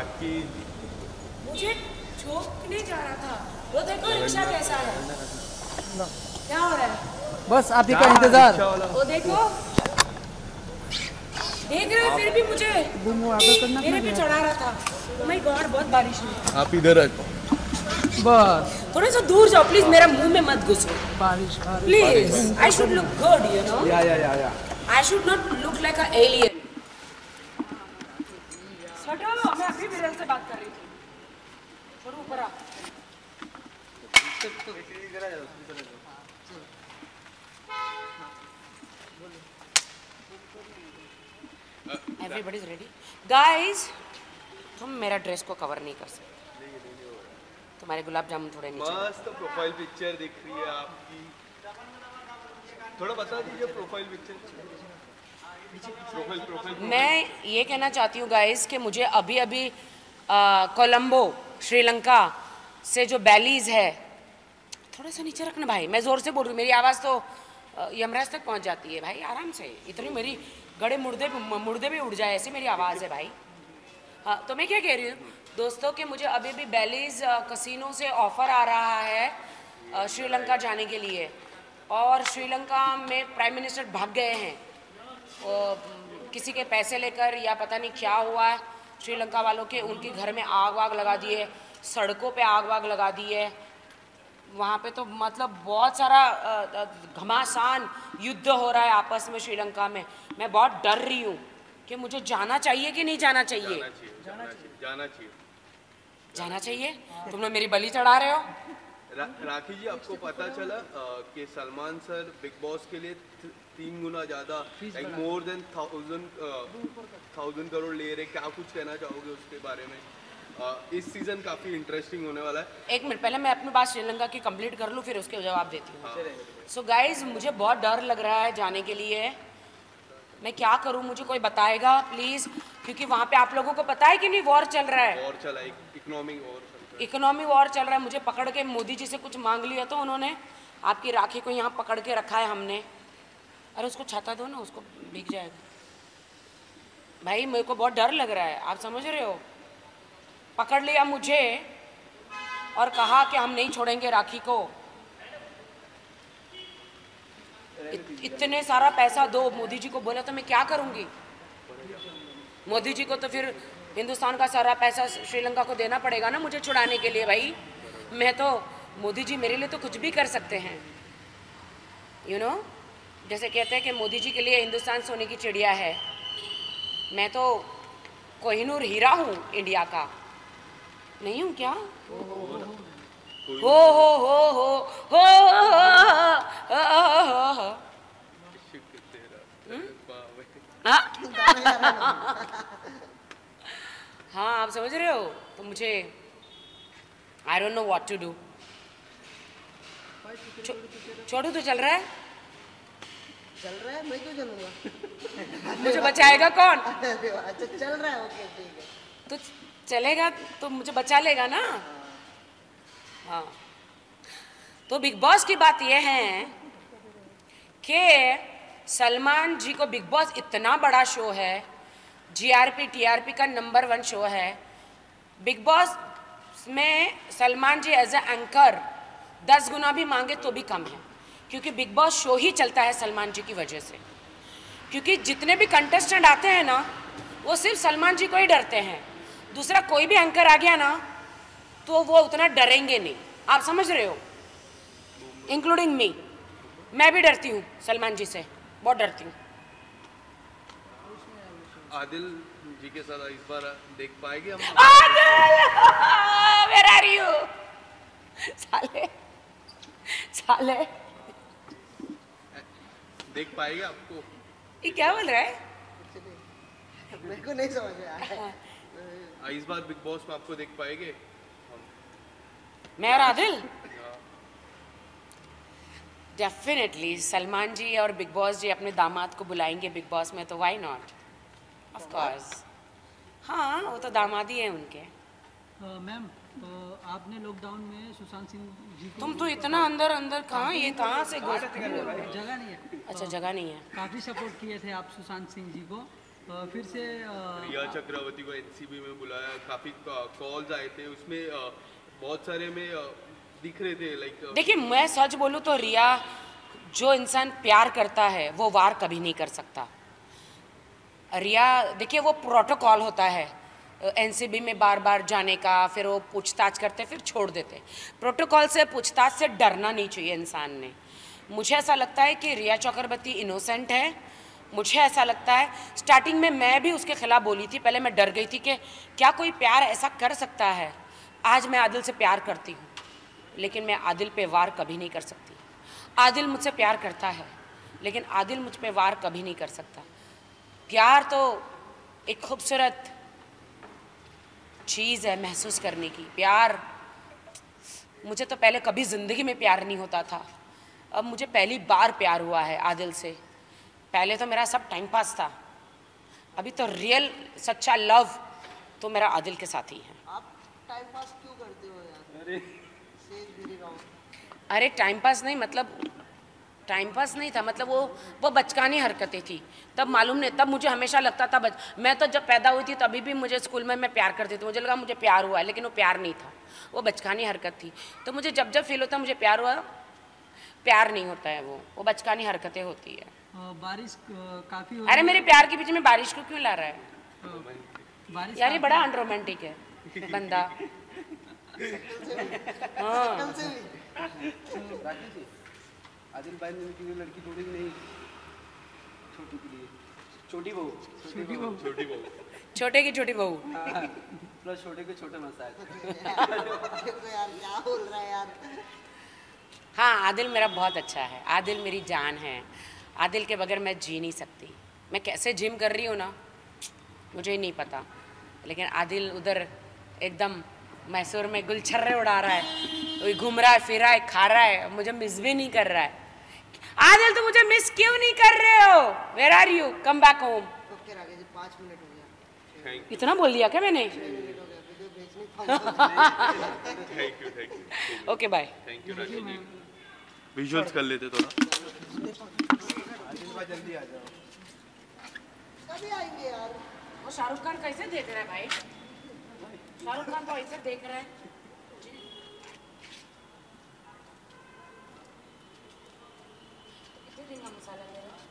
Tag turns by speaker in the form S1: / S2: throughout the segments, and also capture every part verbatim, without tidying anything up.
S1: Package.
S2: मुझे ठोकने जा रहा था। वो देखो रिक्शा कैसा है। क्या हो रहा है?
S3: बस आप ही का इंतजार।
S2: वो देखो, देख रहे हो, फिर भी मुझे मेरे पे चढ़ा रहा था। Oh my God, बहुत बारिश हुई।
S1: आप इधर आ
S3: बस
S2: थोड़ा सा दूर जाओ प्लीज, मेरा मुंह में मत घुसो
S3: बारिश
S2: please. I should look good, you know.
S1: Yeah yeah yeah yeah
S2: I should not look like an alien. हटो, मैं अभी विरल से बात कर रही थी। छोड़ो, ऊपर आ। Everybody's ready. Guys, तुम मेरा ड्रेस को कवर नहीं कर सकते। तुम्हारे गुलाब जामुन थोड़े नीचे।
S1: मस्त प्रोफाइल पिक्चर दिख रही है आपकी। थोड़ा बता दीजिए प्रोफाइल पिक्चर। प्रोफाइल प्रोफाइल
S2: मैं ये कहना चाहती हूँ गाइस कि मुझे अभी अभी कोलंबो श्रीलंका से जो बैलीज है, थोड़ा सा नीचे रखना भाई। मैं जोर से बोल रही हूँ, मेरी आवाज़ तो अ, यमराज तक पहुँच जाती है भाई, आराम से। इतनी मेरी गड़े मुर्दे मुर्दे भी उड़ जाए, ऐसी मेरी आवाज़ है भाई। हाँ, तो मैं क्या कह रही हूँ दोस्तों कि मुझे अभी भी बैलीज कसिनो से ऑफ़र आ रहा है श्रीलंका जाने के लिए, और श्रीलंका में प्राइम मिनिस्टर भाग गए हैं। वो किसी के पैसे लेकर या पता नहीं क्या हुआ है, श्रीलंका वालों के उनके घर में आग वाग लगा दी है, सड़कों पे आग वाग लगा दी है। वहाँ पे तो मतलब बहुत सारा घमासान युद्ध हो रहा है आपस में श्रीलंका में। मैं बहुत डर रही हूँ कि मुझे जाना चाहिए कि नहीं जाना चाहिए।
S1: जाना चाहिए, जाना चाहिए, जाना चाहिए।
S2: जाना चाहिए। तुम लोग मेरी बलि चढ़ा रहे हो।
S1: रा, राखी जी, आपको पता चला कि सलमान सर बिग बॉस के लिए तीन गुना ज्यादा, like more than thousand thousand crore ले रहे। क्या कुछ कहना चाहोगे उसके बारे में? uh, इस सीजन काफी इंटरेस्टिंग होने वाला है।
S2: एक मिनट, पहले मैं अपनी बात श्रीलंका की कंप्लीट कर लूँ, फिर उसके जवाब देती हूँ। सो गाइज, मुझे बहुत डर लग रहा है जाने के लिए। मैं क्या करूँ, मुझे कोई बताएगा प्लीज़, क्योंकि वहाँ पे आप लोगों को पता है कि नहीं वॉर चल रहा है।
S1: वॉर चला, इकोनॉमिक वॉर
S2: इकोनॉमी वॉर चल रहा है। मुझे पकड़ के मोदी जी से कुछ मांग लिया तो उन्होंने, आपकी राखी को यहाँ पकड़ के रखा है हमने। अरे उसको छाता दो ना, उसको भीग जाएगा भाई। मेरे को बहुत डर लग रहा है, आप समझ रहे हो। पकड़ लिया मुझे और कहा कि हम नहीं छोड़ेंगे राखी को। इत, इतने सारा पैसा दो, मोदी जी को बोला तो मैं क्या करूँगी। मोदी जी को तो फिर हिंदुस्तान का सारा पैसा श्रीलंका को देना पड़ेगा ना मुझे छुड़ाने के लिए भाई। मैं तो, मोदी जी मेरे लिए तो कुछ भी कर सकते हैं, यू you नो know? जैसे कहते हैं कि मोदी जी के लिए हिंदुस्तान सोने की चिड़िया है। मैं तो कोहिनूर हीरा हूँ इंडिया का, नहीं हूँ क्या? हो हो हो हो हो। हाँ, आप समझ रहे हो। तो मुझे I don't know what to do. छोड़ू तो चल रहा है,
S4: चल रहा है, मैं क्यों चलूंगा?
S2: मुझे बचाएगा कौन?
S4: अच्छा चल रहा है, ओके ठीक है।
S2: तो चलेगा तो मुझे बचा लेगा ना। हाँ, तो बिग बॉस की बात यह है कि सलमान जी को, बिग बॉस इतना बड़ा शो है, जीआरपी टीआरपी का नंबर वन शो है। बिग बॉस में Salman ji as a anchor दस गुना भी मांगे तो भी कम है, क्योंकि बिग बॉस शो ही चलता है सलमान जी की वजह से। क्योंकि जितने भी कंटेस्टेंट आते हैं ना, वो सिर्फ सलमान जी को ही डरते हैं। दूसरा कोई भी एंकर आ गया ना तो वो उतना डरेंगे नहीं, आप समझ रहे हो, इंक्लूडिंग मी। मैं भी डरती हूँ सलमान जी से, बहुत डरती हूँ।
S1: आदिल जी के साथ इस बार देख पाएंगे हम?
S2: Adil, where are you? साले साले
S1: देख पाएंगे आपको?
S2: ये क्या बोल रहा है?
S4: मेरे को नहीं समझ में आया।
S1: इस बार बिग बॉस में आपको देख पाएंगे?
S2: मैं और आदिल डेफिनेटली। सलमान जी और बिग बॉस जी अपने दामाद को बुलाएंगे बिग बॉस में, तो व्हाई नॉट, ऑफ कोर्स। हाँ, वो तो दामाद ही है उनके।
S3: मैम, आपने लॉकडाउन में सुशांत सिंह जी को,
S2: तुम तो इतना अंदर अंदर कहाँ, ये कहाँ से घुस?
S3: जगह नहीं है।
S2: अच्छा, जगह नहीं है।
S3: काफ़ी सपोर्ट किए थे आप सुशांत सिंह जी को, अ, फिर से अ,
S1: रिया चक्रवर्ती को एनसीबी में बुलाया, काफी कॉल्स आए थे उसमें, अ, बहुत सारे में अ, दिख रहे थे लाइक।
S2: देखिए मैं सच बोलूँ तो रिया, जो इंसान प्यार करता है वो वार कभी नहीं कर सकता। रिया देखिए वो प्रोटोकॉल होता है एनसीबी में बार बार जाने का, फिर वो पूछताछ करते फिर छोड़ देते। प्रोटोकॉल से पूछताछ से डरना नहीं चाहिए इंसान ने। मुझे ऐसा लगता है कि रिया चक्रवर्ती इनोसेंट है। मुझे ऐसा लगता है, स्टार्टिंग में मैं भी उसके खिलाफ बोली थी, पहले मैं डर गई थी कि क्या कोई प्यार ऐसा कर सकता है। आज मैं आदिल से प्यार करती हूँ, लेकिन मैं आदिल पे वार कभी नहीं कर सकती। आदिल मुझसे प्यार करता है, लेकिन आदिल मुझ पे वार कभी नहीं कर सकता। प्यार तो एक खूबसूरत चीज़ है महसूस करने की। प्यार, मुझे तो पहले कभी ज़िंदगी में प्यार नहीं होता था, अब मुझे पहली बार प्यार हुआ है आदिल से। पहले तो मेरा सब टाइम पास था, अभी तो रियल सच्चा लव तो मेरा आदिल के साथ ही है।
S4: आप टाइम पास क्यों करते हो यार?
S1: अरे
S4: सेज वेरी रॉन्ग।
S2: अरे टाइम पास नहीं, मतलब टाइम पास नहीं था, मतलब वो वो बचकानी हरकतें थी। तब मालूम नहीं, तब मुझे हमेशा लगता था बच मैं तो जब पैदा हुई थी तभी भी मुझे स्कूल में मैं प्यार करती थी, मुझे लगा मुझे प्यार हुआ है, लेकिन वो प्यार नहीं था, वो बचकानी हरकत थी। तो मुझे जब जब फील होता है मुझे प्यार हुआ, प्यार नहीं होता है, वो वो बचकानी हरकतें होती है।
S3: अ, बारिश अ, काफी हो
S2: अरे मेरे प्यार के पीछे में बारिश को क्यों ला रहा है
S3: बारिश
S2: यार? ये
S3: काफी-
S2: बड़ा अनरोमांटिक है बंदा। हाँ
S4: कल से भी
S5: राकेश जी, आदिल भाई ने की लड़की ढूंढी नहीं, छोटी के लिए, छोटी बहू,
S3: छोटी बहू
S1: छोटी बहू।
S2: छोटे की छोटी बहू।
S5: प्लस छोटे के छोटे मसाज।
S4: देखो यार क्या बोल रहा है यार।
S2: हाँ आदिल मेरा बहुत अच्छा है, आदिल मेरी जान है। आदिल के बगैर मैं जी नहीं सकती। मैं कैसे जिम कर रही हूँ ना मुझे ही नहीं पता, लेकिन आदिल उधर एकदम मैसूर में गुलछर्रे उड़ा रहा है, वही घूम रहा है, फिर रहा है, खा रहा है, मुझे मिस भी नहीं कर रहा है। आदिल तो मुझे मिस क्यों नहीं कर रहे हो? Where are you? Come back home.
S4: Okay Rakesh ji, पाँच मिनट हो गया।
S1: थैंक
S2: इतना बोल दिया क्या मैंने?
S4: छह मिनट हो गया, वीडियो भेज नहीं पाऊंगा।
S1: Thank you thank you
S2: okay bye.
S1: Thank you Rakesh ji. Visuals कर लेते थोड़ा।
S5: आदिल भाई जल्दी आ जाओ।
S4: कभी आएंगे यार?
S2: वो शाहरुख खान कैसे देख रहा है भाई? शाहरुख खान तो ऐसे देख रहा है। कितने दिन का मसाला ले रहा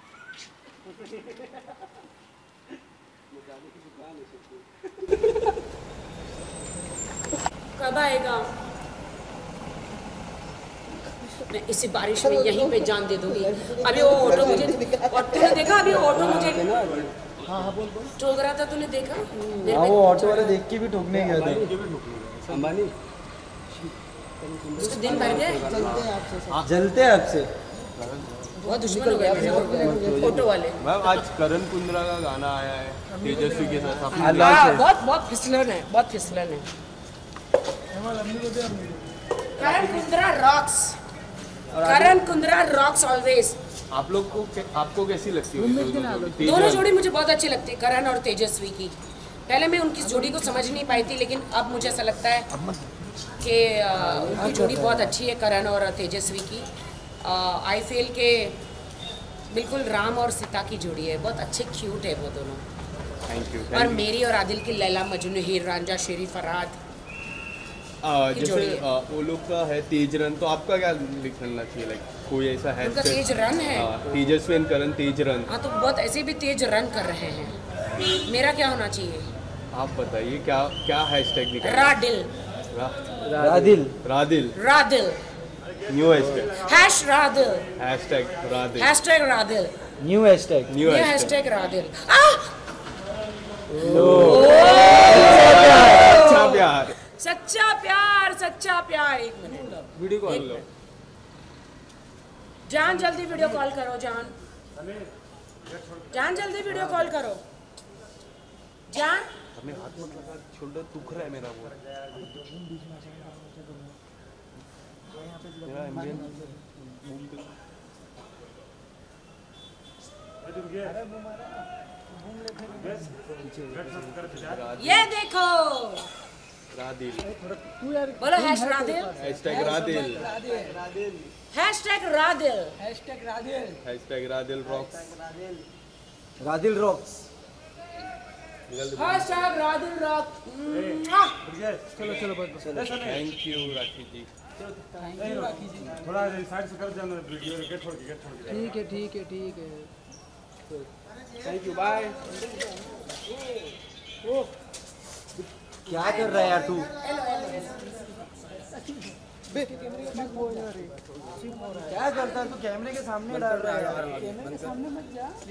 S2: है? कब आएगा? मैं इसी बारिश में यहीं पे जान दे दूंगी। अभी वो ऑटो मुझे, और तूने देखा अभी वो ऑटो मुझे
S5: हाँ हाँ बोल बोल।
S2: ठोक रहा था, तूने देखा? मेरे
S5: हाँ
S2: पे
S5: वो ऑटो वाले देख के भी ठोकने गया था। अंबानी
S2: उसके दिन भर गए,
S5: जलते हैं आपसे।
S2: बहुत दुश्मन हो गए मेरे ऑटो वाले।
S1: मैम आज करण कुंद्रा का गाना आया है तेजस्वी के साथ, आपने
S5: अल्लाह
S2: हाँ,
S5: से।
S2: बहुत बहुत फिसलन है, बहुत फिसलन है। Karan Kundra rocks, Karan Kundra rocks always.
S1: आप लोग को आपको कैसी लगती है?
S2: दोनों जोड़ी मुझे बहुत अच्छी लगती है, करण और तेजस्वी की। पहले मैं उनकी जोड़ी को समझ नहीं पाई थी, लेकिन अब मुझे ऐसा लगता है कि अ, उनकी जोड़ी बहुत अच्छी है, करण और तेजस्वी की। आई फील के बिल्कुल राम और सीता की जोड़ी है, बहुत अच्छे क्यूट है वो दोनों।
S1: थैंक यू
S2: और मेरी और आदिल की लैला मजनू, हीर रांझा, शेरी फरहाद की
S1: जैसे
S2: जोड़ी है।
S1: आ, वो लोग का है तेज रन, तो आपका क्या लिखना चाहिए? लाइक कोई ऐसा है
S2: उनका तेज रन है।
S1: तेजस्वी एंड करण तेज रन,
S2: हाँ तो बहुत ऐसे भी तेज रन कर रहे हैं। मेरा क्या होना चाहिए?
S1: आप बताइए क्या क्या हैशटैग निकाल?
S2: राडिल,
S5: रादिल।
S1: रादिल,
S2: रादिल,
S1: new hashtag,
S2: hash रादिल,
S1: hashtag रादिल,
S2: hashtag रादिल,
S5: न्यू हैशटैग।
S1: न्यू
S2: ये
S1: हैशटैग।
S2: हैशटैग रादिल। आह!
S1: अच्छा प्यार,
S2: सच्चा प्यार, सच्चा प्यार। एक मिनट
S1: वीडियो कॉल लो।
S2: जान, जल्दी वीडियो कॉल करो जान, जान जल्दी वीडियो कॉल करो जान।
S1: हमें हाथ मत लगा, शोल्डर दुख रहा है मेरा। वो मेरा एम्बियंस घूम के
S2: ये देखो,
S1: रादिल,
S2: बोलो hash रादिल,
S1: hashtag रादिल,
S2: hashtag रादिल।
S1: Hashtag Radil rocks.
S5: Radil rocks.
S2: Hashtag Radhul rock.
S3: चलो चलो बस बस।
S1: Thank you Rakhi ji.
S3: Thank you Rakhi ji.
S6: थोड़ा साइड से कर जाना वीडियो गेट छोड़ के गेट छोड़ के।
S3: ठीक है ठीक है ठीक है।
S5: Thank you bye.
S4: क्या कर रहा है यार तू? क्या करता है तू? कैमरे के सामने डाल रहा है यार। कैमरे के सामने मत जा।